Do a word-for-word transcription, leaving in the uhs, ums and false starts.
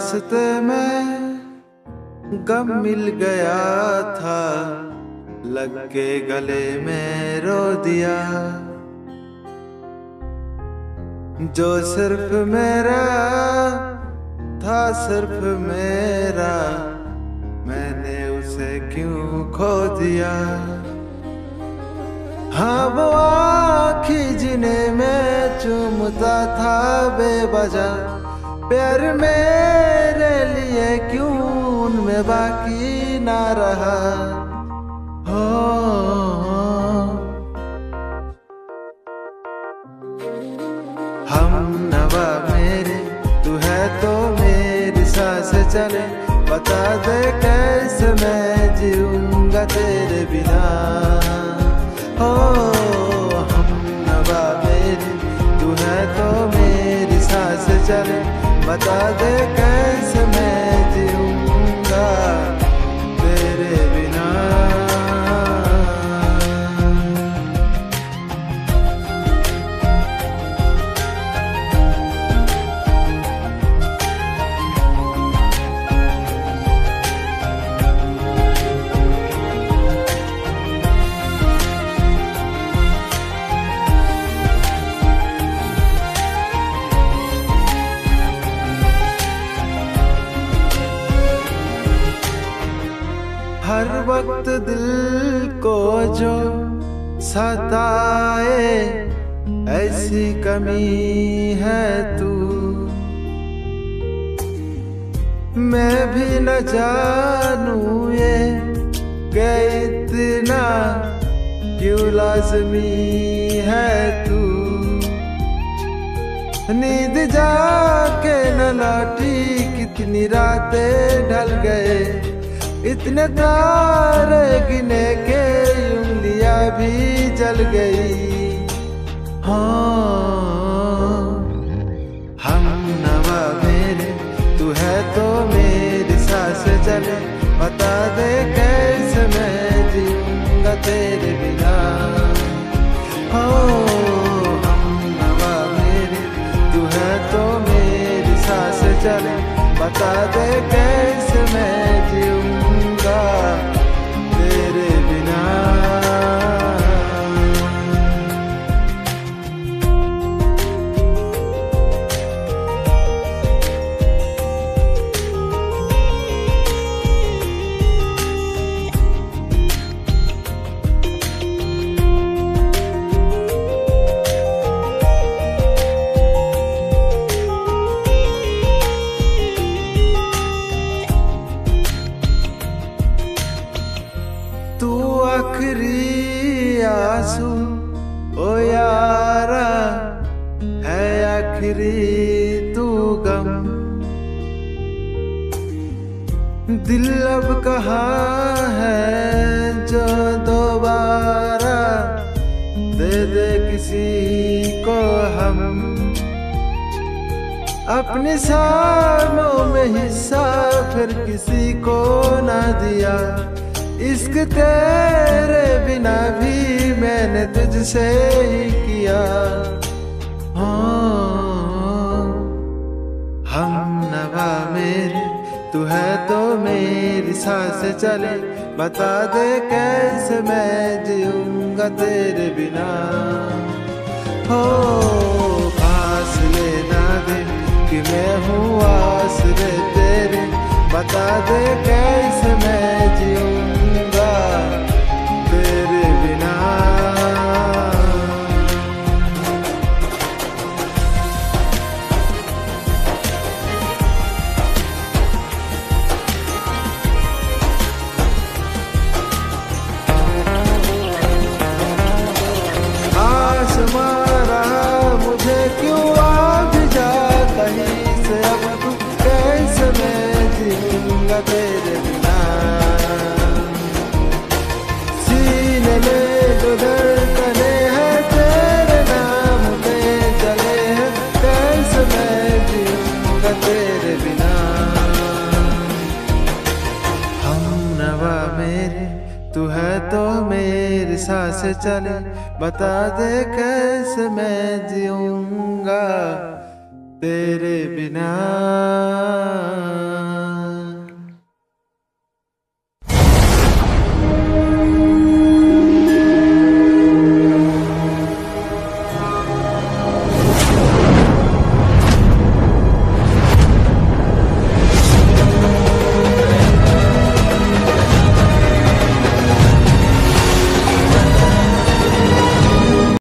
रास्ते में गम मिल गया था, लग के गले में रो दिया। जो सिर्फ मेरा था, सिर्फ मेरा, मैंने उसे क्यों खो दिया। हाँ वो आँखी जिन्हें मैं चूमता था बेवजह, प्यार मेरे लिए क्यों उनमें बाकी ना रहा। हो हम नवा मेरे, तू है तो मेरी सांस चले, बता दे कैसे मैं जीऊंगा तेरे बिना। हो हम नवा मेरे, तू है तो मेरी सांस चले, बता दे कैसे मैं जीऊंगा तेरे बिना। हर वक्त दिल को जो सताए, ऐसी कमी है तू। मैं भी न जानूं ये कि इतना क्यों लाज़मी है तू। नींद जाके न लौटी, कितनी रातें ढल गए, इतने तारे गिने के उंगलियां भी जल गई। हाँ हम नवा मेरे, तू है तो मेरी सांस चले, बता दे कैसे मैं जीऊंगा तेरे बिना। हो हम नवा मेरे, तू है तो मेरी सांस चले, बता दे कैसे मैं जीऊंगा तेरे बिना। तू आखिरी आंसू ओ यारा है, आखिरी तू गम। दिल अब कहाँ है जो दोबारा दे दे किसी को हम। अपनी शामों में हिस्सा फिर किसी को ना दिया, इश्क तेरे बिना भी मैंने तुझसे ही किया। हाँ हम नवा मेरे, तू है तो मेरी सांस चले, बता दे कैसे मैं जीऊंगा तेरे बिना। हो फासले ना दे कि मैं हूँ आसरे तेरे, बता दे कैसे मैं जीऊंगा तेरे बिना। आसमां रहा मुझे क्यों आ भी जा कहीं से, अब तू कैसे मैं जीऊंगा तेरे बिना। सीने में जो धड़कने हैं तेरे नाम पे चले हैं, कैसे मैं जीऊंगा तेरे बिना। हम नवा मेरे, तू है तो मेरी सांस चले, बता दे कैसे मैं जीऊंगा तेरे बिना